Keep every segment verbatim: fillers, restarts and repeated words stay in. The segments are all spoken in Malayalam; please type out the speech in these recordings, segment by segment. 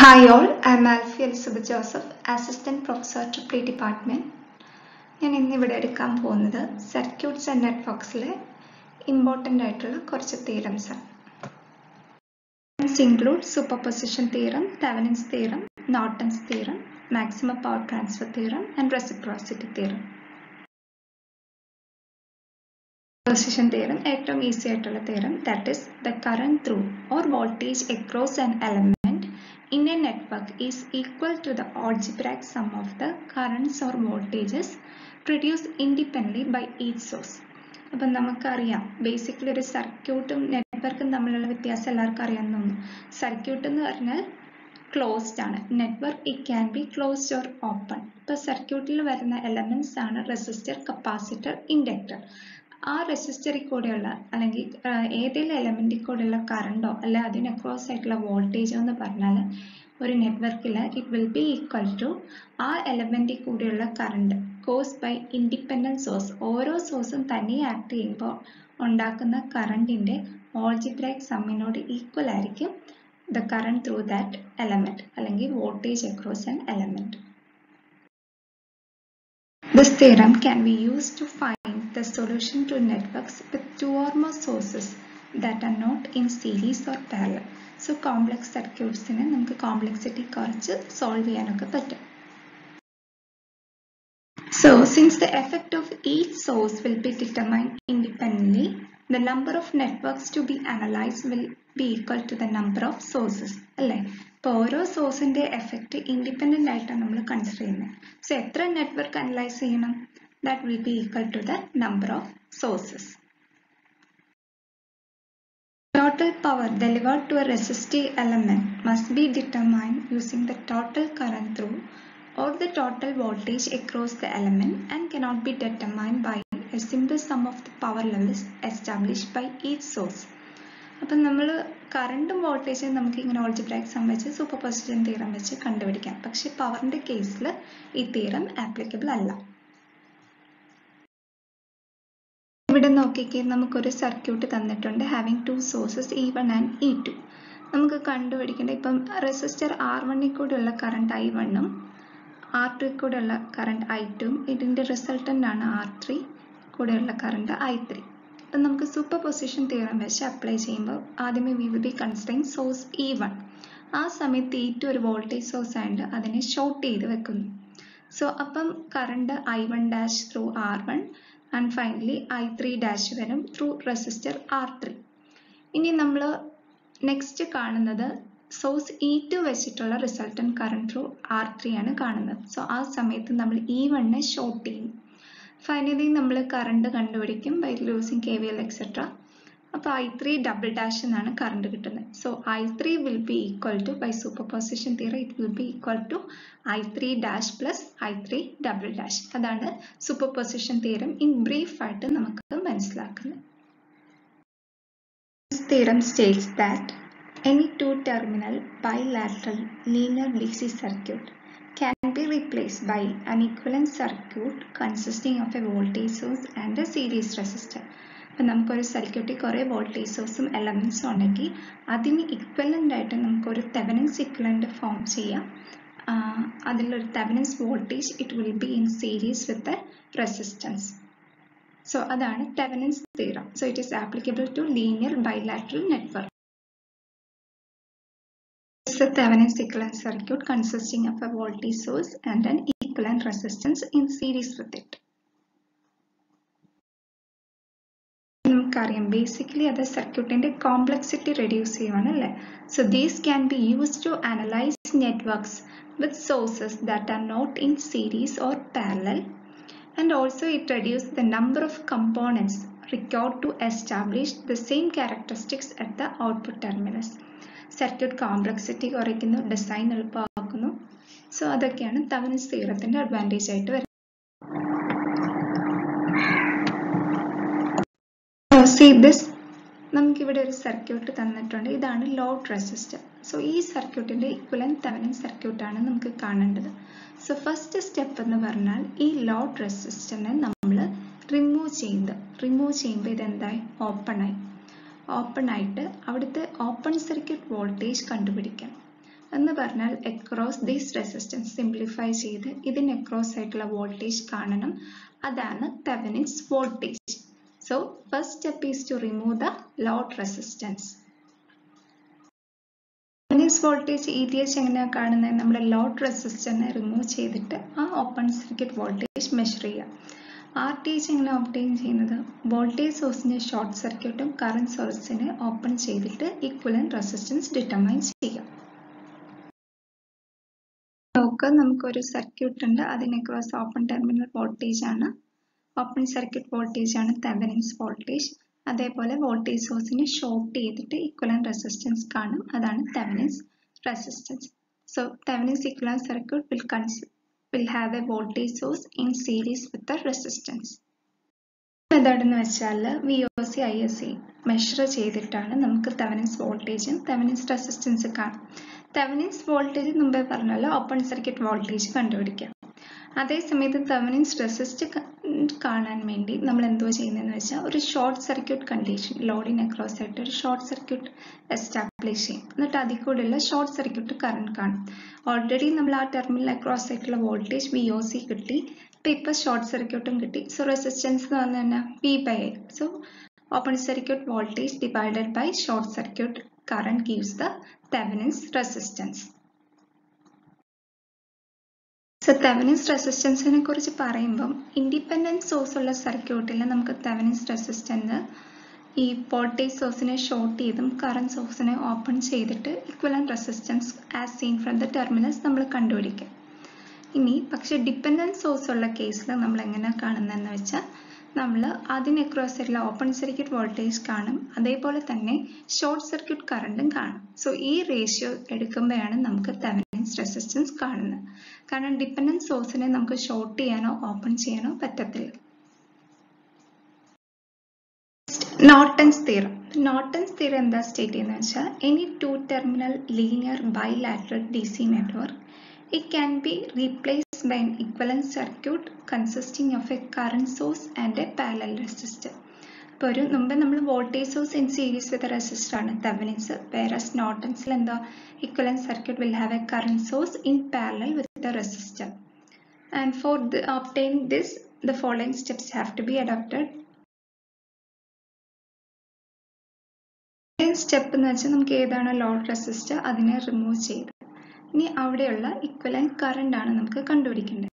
Hi all, I am Alfie Elizabeth Joseph, Assistant Professor Triple E Department. ഞാൻ ഇന്നിവിടെ എടുക്കാൻ പോകുന്നത് സർക്യൂട്ട്സ് ആൻഡ് നെറ്റ്വർക്സിലെ ഇമ്പോർട്ടൻ്റ് ആയിട്ടുള്ള കുറച്ച് തിയറംസ് ആണ്. Include superposition theorem, Thevenin's theorem, Norton's theorem, maximum power transfer theorem and reciprocity theorem. Position theorem ഏറ്റവും ഈസി ആയിട്ടുള്ള theorem, that is the current through or voltage across an element in a network is equal to the algebraic sum of the currents or voltages produced independently by each source. അപ്പം നമുക്കറിയാം ബേസിക്കലി ഒരു സർക്യൂട്ടും നെറ്റ്വർക്കും തമ്മിലുള്ള വ്യത്യാസം എല്ലാവർക്കും അറിയാവുന്നതാണ്. സർക്യൂട്ട് എന്ന് പറഞ്ഞാൽ ക്ലോസ്ഡ് ആണ്, network it can be closed or open. ഇപ്പോൾ സർക്യൂട്ടിൽ വരുന്ന എലമെന്റ്സ് ആണ് റെസിസ്റ്റർ, കപ്പാസിറ്റർ, ഇൻഡക്ടർ. ആ റെസിസ്റ്ററിൽ കൂടെയുള്ള അല്ലെങ്കിൽ ഏതെങ്കിലും എലമെന്റിൽ കൂടെയുള്ള കറണ്ടോ അല്ലെ അതിന് അക്രോസ് ആയിട്ടുള്ള വോൾട്ടേജോ എന്ന് പറഞ്ഞാൽ ഒരു നെറ്റ്വർക്കിൽ it will be equal to ആ എലമെന്റിൽ കൂടെയുള്ള current caused by independent source. ഓരോ സോഴ്സും തന്നെ ആക്ട് ചെയ്യുമ്പോൾ ഉണ്ടാക്കുന്ന കറണ്ടിന്റെ ഓൾജിബ്രൈക് സമ്മിനോട് ഈക്വൽ ആയിരിക്കും the current through that element അല്ലെങ്കിൽ voltage across an element. This theorem can be used to find the solution to networks with two or more sources that are not in series or parallel. So complex circuits നെ നമുക്ക് complexity കുറച്ച് solve ചെയ്യാനൊക്കെ പറ്റും. So since the effect of each source will be determined independently, the number of networks to be analyzed will be equal to the number of sources. അല്ലേ? ഇപ്പോൾ ഓരോ സോഴ്സിന്റെ എഫക്റ്റ് ഇൻഡിപെൻഡന്റ് ആയിട്ടാണ് നമ്മൾ കൺസിഡർ ചെയ്യുന്നത്. സോ എത്ര നെറ്റ്വർക്ക് അനലൈസ് ചെയ്യണം? That will be equal to the number of sources. Total power delivered to a resistive element must be determined using the total current through or the total voltage across the element and cannot be determined by a simple sum of the power levels established by each source. അപ്പം നമ്മൾ കറണ്ടും വോൾട്ടേജും നമുക്ക് ഇങ്ങനെ ഓൾജിബ്രൈക് സം വെച്ച് സൂപ്പർപൊസിഷൻ തിയറം വെച്ച് കണ്ടുപിടിക്കാം. പക്ഷെ പവറിന്റെ കേസിൽ ഈ തിയറം ആപ്ലിക്കബിൾ അല്ല. ഇവിടെ നോക്കിക്കേ, നമുക്കൊരു സർക്യൂട്ട് തന്നിട്ടുണ്ട് having two sources E one and E two. നമുക്ക് കണ്ടുപിടിക്കേണ്ട ഇപ്പം റെസിസ്റ്റർ ആർ വണ്ണിൽ കൂടെയുള്ള കറണ്ട് ഐ വണ്ണും ആർ ടു കൂടെയുള്ള കറണ്ട് ഐ ടുവും ഇതിന്റെ റിസൾട്ടന്റ് ആണ് ആർ ത്രീ കൂടെയുള്ള കറണ്ട് ഐ ത്രീ. അപ്പം നമുക്ക് സൂപ്പർ പൊസിഷൻ തിയറം വെച്ച് അപ്ലൈ ചെയ്യുമ്പോൾ ആദ്യമേ we will be considering source E one. ആ സമയത്ത് ഇ ടു ഒരു വോൾട്ടേജ് സോഴ്സ് ആയതുകൊണ്ട് അതിനെ ഷോർട്ട് ചെയ്ത് വെക്കുന്നു. സോ അപ്പം current I one dash through R one and finally I three dash വരും ത്രൂ റെസിസ്റ്റർ ആർ ത്രീ. ഇനി നമ്മൾ നെക്സ്റ്റ് കാണുന്നത് സോഴ്സ് ഇ ടു വെച്ചിട്ടുള്ള resultant current through R three ആണ് കാണുന്നത്. സോ ആ സമയത്ത് നമ്മൾ ഇ വണ്ണിനെ ഷോർട്ട് ചെയ്യും. ഫൈനലി നമ്മൾ കറണ്ട് കണ്ടുപിടിക്കും ബൈ ലൂസിങ് കെ വി എൽ എക്സെട്ര. അപ്പോൾ ഐ ത്രീ ഡബിൾ ഡാഷ് എന്നാണ് കറണ്ട് കിട്ടുന്നത്. So I three will be equal to by superposition theorem it will be equal to I three dash plus I three double dash. അതാണ് superposition theorem in brief ആയിട്ട് നമുക്ക് മനസ്സിലാക്കുന്നത്. This theorem states that any two terminal bilateral linear D C circuit can be replaced by an equivalent circuit consisting of a voltage source and a series resistor. അപ്പം നമുക്കൊരു സർക്യൂട്ടിൽ കുറേ വോൾട്ടേജ് സോഴ്സും എലമെന്റ്സും ഉണ്ടെങ്കിൽ അതിന് ഇക്വലൻ്റ് ആയിട്ട് നമുക്കൊരു തെവനിൻസ് ഇക്വലൻ്റ് ഫോം ചെയ്യാം. അതിലൊരു Thevenin's voltage it will be in series with a resistance. So അതാണ് Thevenin's theorem. So it is applicable to linear bilateral network. A Thevenin's equivalent circuit consisting of a voltage source and an equivalent resistance in series with it. നമുക്കറിയാം ബേസിക്കലി അത് സർക്യൂട്ടിന്റെ കോംപ്ലക്സിറ്റി റെഡ്യൂസ് ചെയ്യുവാണ് അല്ലേ. So these can be used to analyse networks with sources that are not in series or parallel and also it reduces the number of components required to establish the same characteristics at the output terminals. Circuit complexity കുറയ്ക്കുന്നു, ഡിസൈൻ എളുപ്പമാക്കുന്നു. സോ അതൊക്കെയാണ് തെവനിൻസ് തിയറത്തിന്റെ അഡ്വാൻറ്റേജ് ആയിട്ട് വരുന്നത്. See this, നമുക്കിവിടെ ഒരു സർക്യൂട്ട് തന്നിട്ടുണ്ട്. ഇതാണ് ലോഡ് റെസിസ്റ്റർ. സോ ഈ സർക്യൂട്ടിന്റെ ഇക്വലന്റ് തെവനിൻ സർക്യൂട്ടാണ് നമുക്ക് കാണേണ്ടത്. സോ ഫസ്റ്റ് സ്റ്റെപ്പ് എന്ന് പറഞ്ഞാൽ ഈ ലോഡ് റെസിസ്റ്ററിനെ നമ്മൾ റിമൂവ് ചെയ്ത് റിമൂവ് ചെയ്യുമ്പോൾ ഇതെന്തായി ഓപ്പൺ ആയി ഓപ്പൺ ആയിട്ട് അവിടുത്തെ ഓപ്പൺ സർക്യൂട്ട് വോൾട്ടേജ് കണ്ടുപിടിക്കണം. എന്ന് പറഞ്ഞാൽ അക്രോസ് ദീസ് റെസിസ്റ്റൻസ് സിംപ്ലിഫൈ ചെയ്ത് ഇതിന് അക്രോസ് ആയിട്ടുള്ള വോൾട്ടേജ് കാണണം. അതാണ് Thevenin's voltage. So first step is to remove the load resistance. Thevenin's voltage E T H എങ്ങനെയാണ് കാണുന്നത്? നമ്മുടെ ലോഡ് റെസിസ്റ്ററിനെ റിമൂവ് ചെയ്തിട്ട് ആ ഓപ്പൺ സർക്യൂട്ട് വോൾട്ടേജ് മെഷർ ചെയ്യുക. ആർ ടി എച്ച് എങ്ങനെ ഒബ്റ്റെയിൻ ചെയ്യുന്നത്? വോൾട്ടേജ് സോഴ്സിനെ ഷോർട്ട് സർക്യൂട്ടും കറന്റ് സോഴ്സിനെ ഓപ്പൺ ചെയ്തിട്ട് ഇക്വലന്റ് റെസിസ്റ്റൻസ് ഡിറ്റർമൈൻ ചെയ്യാം. നോക്ക്, നമുക്കൊരു സർക്യൂട്ട് ഉണ്ട്. അതിന് അക്രോസ് ഓപ്പൺ ടെർമിനൽ വോൾട്ടേജ് ആണ്, ഓപ്പൺ സർക്യൂട്ട് വോൾട്ടേജ് ആണ് തെവെനിൻസ് വോൾട്ടേജ്. അതേപോലെ വോൾട്ടേജ് സോഴ്സിനെ ഷോർട്ട് ചെയ്തിട്ട് ഇക്വലന്റ് റെസിസ്റ്റൻസ് കാണും, അതാണ് Thevenin's resistance. So Thevenin's equivalent circuit will consist will have a voltage source in series with the resistance. Method എന്ന് വെച്ചാൽ V O C I S C measure ചെയ്തിട്ടാണ് നമുക്ക് തെവെനിൻസ് വോൾട്ടേജും തെവെനിൻസ് റെസിസ്റ്റൻസ് കാണാം. തെവെനിൻസ് വോൾട്ടേജ് മുമ്പേ പറഞ്ഞല്ലോ ഓപ്പൺ സർക്യൂട്ട് വോൾട്ടേജ് കണ്ടുപിടിക്കാം. അതേസമയത്ത് തെവെനിൻസ് റെസിസ്റ്റ് കാണാൻ വേണ്ടി നമ്മൾ എന്തോ ചെയ്യുന്നതെന്ന് വെച്ചാൽ ഒരു ഷോർട്ട് സർക്യൂട്ട് കണ്ടീഷൻ ലോഡിന് അക്രോസ് ആയിട്ട് ഒരു ഷോർട്ട് സർക്യൂട്ട് എസ്റ്റാബ്ലിഷ് ചെയ്യും. എന്നിട്ട് അതിൽ കൂടെയുള്ള ഷോർട്ട് സർക്യൂട്ട് കറണ്ട് കാണും. ഓൾറെഡി നമ്മൾ ആ ടെർമിനൽ അക്രോസ് ആയിട്ടുള്ള വോൾട്ടേജ് വി ഒ സി കിട്ടി, ഇപ്പം ഇപ്പം ഷോർട്ട് സർക്യൂട്ടും കിട്ടി. സോ റെസിസ്റ്റൻസ് എന്ന് പറഞ്ഞാൽ തന്നെ V by A. So open circuit voltage divided by short circuit current gives the Thevenin's resistance. So Thevenin's റെസിസ്റ്റൻസിനെ കുറിച്ച് പറയുമ്പം ഇൻഡിപെൻഡൻറ്റ് സോഴ്സ് ഉള്ള സർക്യൂട്ടിൽ നമുക്ക് തെവെനിൻസ് റെസിസ്റ്റൻസ് ഈ വോൾട്ടേജ് സോഴ്സിനെ ഷോർട്ട് ചെയ്തും കറന്റ് സോഴ്സിനെ ഓപ്പൺ ചെയ്തിട്ട് equivalent resistance as seen from the terminals നമ്മൾ കണ്ടുപിടിക്കും. ഇനി പക്ഷെ ഡിപെൻഡൻറ്റ് സോഴ്സ് ഉള്ള കേസിൽ നമ്മൾ എങ്ങനെ കാണുന്നതെന്ന് വെച്ചാൽ നമ്മൾ അതിന് അക്രോസ് ആയിട്ടുള്ള ഓപ്പൺ സർക്യൂട്ട് വോൾട്ടേജ് കാണും, അതേപോലെ തന്നെ ഷോർട്ട് സർക്യൂട്ട് കറണ്ടും കാണും. സോ ഈ റേഷ്യോ എടുക്കുമ്പോഴാണ് നമുക്ക് തെവെനിൻസ് റെസിസ്റ്റൻസ് കാണുന്നത്. കാരണം ഡിപെൻഡൻറ്റ് സോഴ്സിനെ നമുക്ക് ഷോർട്ട് ചെയ്യാനോ ഓപ്പൺ ചെയ്യാനോ പറ്റത്തില്ല. Norton's theorem. നോർട്ടൺസ് തിയറം എന്താ സ്റ്റേറ്റ് ചെയ്യുന്നത് വെച്ചാൽ any two terminal linear bilateral D C network it can be replaced by an equivalent circuit consisting of a current source and a parallel resistor. ഇപ്പോൾ ഒരു മുമ്പ് നമ്മൾ voltage source in series with resistor ആണ് തെവെനിൻസ്, വേറസ് നോർട്ടൺസിൽ എന്താ equivalent circuit will have a current source in parallel with the resistor. And for the obtain this, the following steps have to be adopted. Step എന്ന് വെച്ചാൽ നമുക്ക് ഏതാണ് ലോഡ് റെസിസ്റ്റർ അതിനെ റിമൂവ് ചെയ്ത് ഇനി അവിടെയുള്ള ഇക്വലന്റ് കറണ്ട് ആണ് നമുക്ക് കണ്ടുപിടിക്കേണ്ടത്.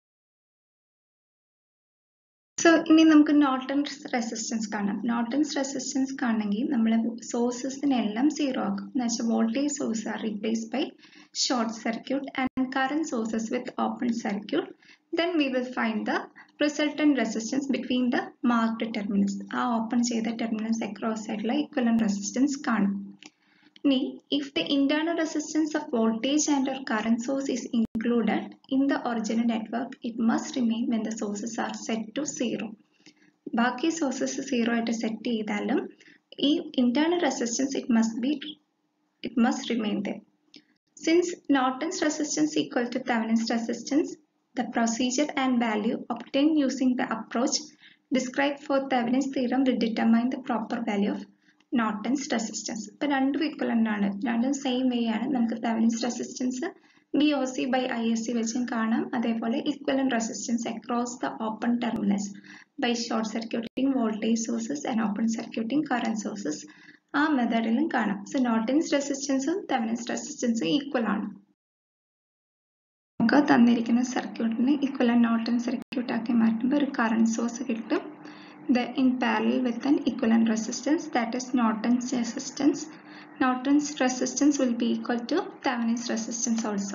സോ ഇനി നമുക്ക് നോർട്ടൺസ് റെസിസ്റ്റൻസ് കാണാം. നോർട്ടൺസ് റെസിസ്റ്റൻസ് കാണണമെങ്കിൽ നമ്മൾ സോഴ്സസിനെല്ലാം സീറോ ആക്കും. എന്ന് വെച്ചാൽ voltage source are replace by short circuit and current sources with open circuit. Then we will find the resultant resistance between the marked terminals. ആ ഓപ്പൺ ചെയ്ത ടെർമിനൽസ് അക്രോസ് ആയിട്ടുള്ള ഇക്വലന്റ് റെസിസ്റ്റൻസ് കാണും. If the internal resistance of voltage and or current source is included in the original network, it must remain when the sources are set to zero. ബാക്കി sources zero ആയിട്ട് സെറ്റ് ചെയ്താലും ഈ internal resistance it must be it must remain there. Since Norton's resistance equal to Thevenin's resistance, the procedure and value obtained using the approach described for Thevenin's theorem will determine the proper value of Norton's resistance. ഇപ്പോൾ രണ്ടും equivalent ആണ്, രണ്ടും സെയിം വേ ആണ്. നമുക്ക് Thevenin's resistance B O C by I S C വെച്ചും കാണാം, അതേപോലെ equivalent resistance across the open terminals by short circuiting voltage sources and open circuiting current sources ആ മെത്തേഡിലും കാണാം. സോ നോർട്ടൺസ് റെസിസ്റ്റൻസും തെവെനിൻസ് റെസിസ്റ്റൻസും ഈക്വൽ ആണ്. നമുക്ക് തന്നിരിക്കുന്ന സർക്യൂട്ടിനെ ഇക്വലന്റ് നോർട്ടൺ സർക്യൂട്ട് ആക്കി മാറ്റുമ്പോൾ ഒരു കറന്റ് സോഴ്സ് കിട്ടും. The in parallel with an equivalent resistance, that is Norton's resistance. Norton's resistance will be equal to Thevenin's resistance also.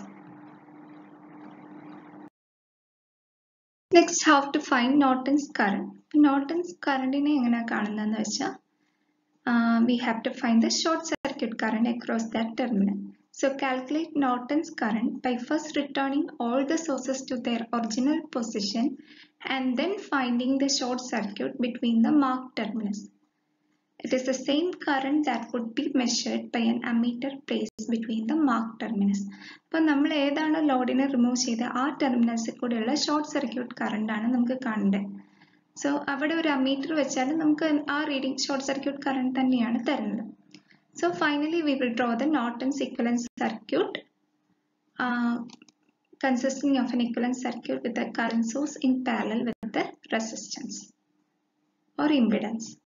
Next, how to find Norton's current. Norton's current ine engana കാണുന്നതെന്ന് വെച്ചാൽ we have to find the short circuit current across that terminal. So calculate Norton's current by first returning all the sources to their original position and then finding the short circuit between the marked terminals. It is the same current that would be measured by an ammeter placed between the marked terminals. അപ്പോൾ നമ്മൾ ഏതാണ് ലോഡിനെ റിമൂവ് ചെയ്ത് ആ ടെർമിനൽസിൽ കൂടെയുള്ള ഷോർട്ട് സർക്യൂട്ട് കറണ്ട് ആണ് നമുക്ക് കാണേണ്ടത്. സോ അവിടെ ഒരു അമ്മീറ്റർ വെച്ചാൽ നമുക്ക് ആ റീഡിംഗ് ഷോർട്ട് സർക്യൂട്ട് കറണ്ട് തന്നെയാണ് തരുന്നത്. So finally we will draw the Norton's equivalent circuit uh, consisting of an equivalent circuit with the current source in parallel with the resistance or impedance.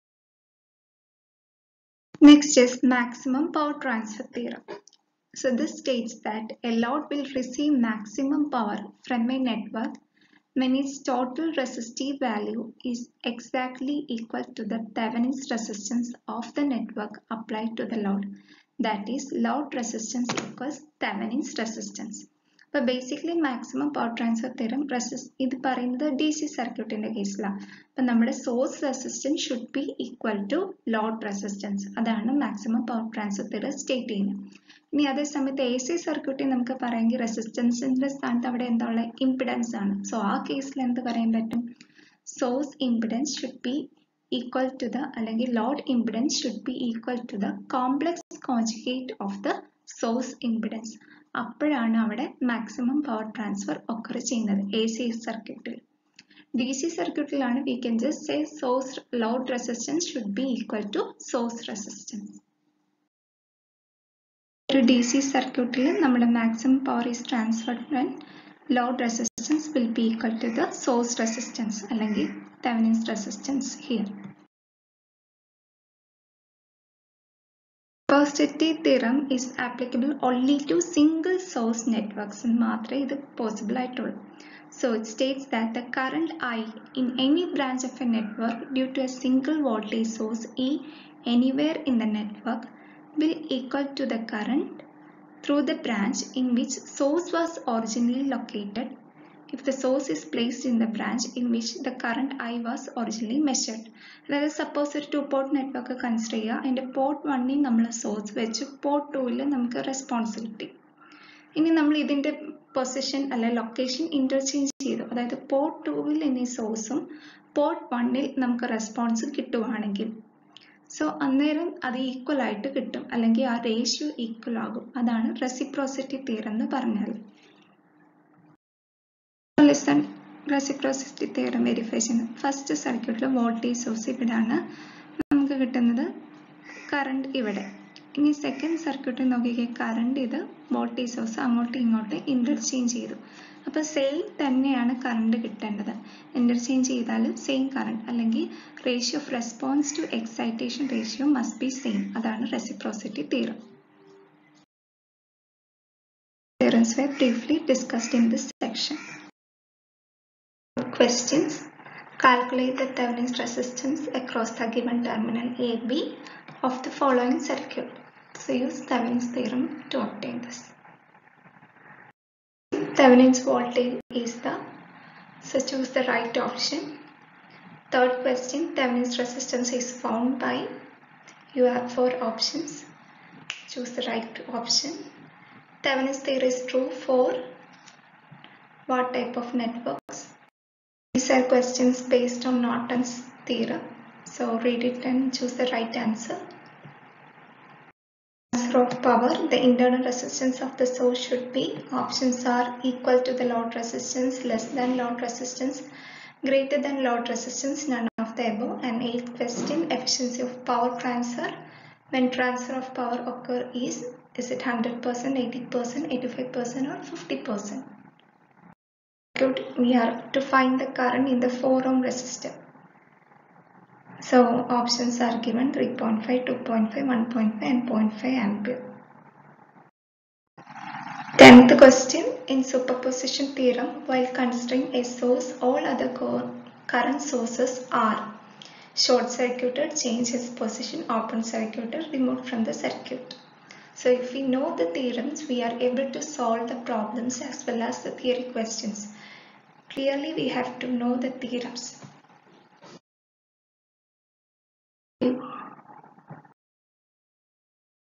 Next is maximum power transfer theorem. So this states that a load will receive maximum power from a network when its total resistive value is exactly equal to the Thevenin's resistance of the network applied to the load. That is, load resistance equals Thevenin's resistance. But basically maximum power transfer theorem resist ഇത് പറയുന്നത് D C സർക്യൂട്ടിന്റെ കേസിലാണ്. അപ്പം നമ്മുടെ source resistance should be equal to load resistance. അതാണ് maximum power transfer theorem state ചെയ്യുന്നത്. ഇനി അതേ സമയത്ത് A C സർക്യൂട്ടിൽ നമുക്ക് പറയാമെങ്കിൽ റെസിസ്റ്റൻസിന്റെ സ്ഥാനത്ത് അവിടെ എന്താ ഉള്ളത്? ഇംപിഡൻസ് ആണ്. സോ ആ കേസിൽ എന്ത് പറയാൻ പറ്റും? Source impedance should be equal to the അല്ലെങ്കിൽ load impedance should be equal to the complex conjugate of the source impedance. അപ്പോഴാണ് അവിടെ maximum power transfer occur ചെയ്യുന്നത് A C സർക്യൂട്ടിൽ. D C സർക്യൂട്ടിലാണ് we can just say source load resistance should be equal to source resistance. ഒരു D C സർക്യൂട്ടിൽ നമ്മുടെ maximum power is transferred when load resistance will be equal to the source resistance അല്ലെങ്കിൽ Thevenin's resistance here. Reciprocity theorem is applicable only to single source networks and മാത്രമേ ഇത് possible ആയിട്ടുള്ളൂ. So it states that the current I in any branch of a network due to a single voltage source E anywhere in the network will equal to the current through the branch in which source was originally located if the source is placed in the branch in which the current I was originally measured. അതായത് സപ്പോസ് ഒരു ടു പോർട്ട് നെറ്റ്വർക്ക് കൺസിഡർ ചെയ്യുക. അതിൻ്റെ പോർട്ട് വണ്ണിൽ നമ്മൾ സോഴ്സ് വെച്ച് പോർട്ട് ടൂവിൽ നമുക്ക് റെസ്പോൺസ് കിട്ടി. ഇനി നമ്മൾ ഇതിൻ്റെ പൊസിഷൻ അല്ലെ ലൊക്കേഷൻ ഇൻ്റർചേഞ്ച് ചെയ്തു. അതായത് പോർട്ട് ടൂവിൽ ഇനി സോഴ്സും പോർട്ട് വണ്ണിൽ നമുക്ക് റെസ്പോൺസ് കിട്ടുവാണെങ്കിൽ സോ അന്നേരം അത് ഈക്വൽ ആയിട്ട് കിട്ടും അല്ലെങ്കിൽ ആ റേഷ്യോ ഈക്വൽ ആകും. അതാണ് റെസിപ്രോസിറ്റി തിയറം എന്ന് പറഞ്ഞാൽ. ലിസൺ റെസിപ്രോസിറ്റി തിയറം വെരിഫൈ ചെയ്യുന്നത്. ഫസ്റ്റ് സർക്യൂട്ടിൽ വോൾട്ടേജ് സോഴ്സ് ഇവിടെയാണ് നമുക്ക് കിട്ടുന്നത്, കറണ്ട് ഇവിടെ. ഇനി സെക്കൻഡ് സർക്യൂട്ടിൽ നോക്കിക്കേ, കറണ്ട് ഇത്, വോൾട്ടേജ് സോഴ്സ് അങ്ങോട്ടും ഇങ്ങോട്ടും ഇന്റർചേഞ്ച് ചെയ്തു. അപ്പോൾ സെയിം തന്നെയാണ് കറണ്ട് കിട്ടേണ്ടത്. ഇന്റർചേഞ്ച് ചെയ്താലും സെയിം കറണ്ട് അല്ലെങ്കിൽ ratio of response to excitation ratio must be same. അതാണ് reciprocity theorem. Theorems were briefly discussed in this section. Questions. Calculate the Thevenin's resistance across the given terminal A B of the following circuit. So use Thevenin's theorem to obtain this. Thevenin's voltage is the, so choose the right option. Third question, Thevenin's resistance is found by, you have four options, choose the right option. Thevenin's theorem is true for what type of networks? These are questions based on Norton's theorem, so read it and choose the right answer. Transfer of power, the internal resistance of the source should be, options are equal to the load resistance, less than load resistance, greater than load resistance, none of the above. And eighth question, efficiency of power transfer when transfer of power occur is, is it one hundred percent, eighty percent, eighty-five percent or fifty percent? We are to find the current in the four ohm resistor. So options are given: three point five, two point five, one point five and zero point five ampere. Tenth question, in superposition theorem, while considering a source, all other current sources are short circuited, change its position, open circuited, removed from the circuit. So if we know the theorems, we are able to solve the problems as well as the theory questions. Clearly we have to know the theorems.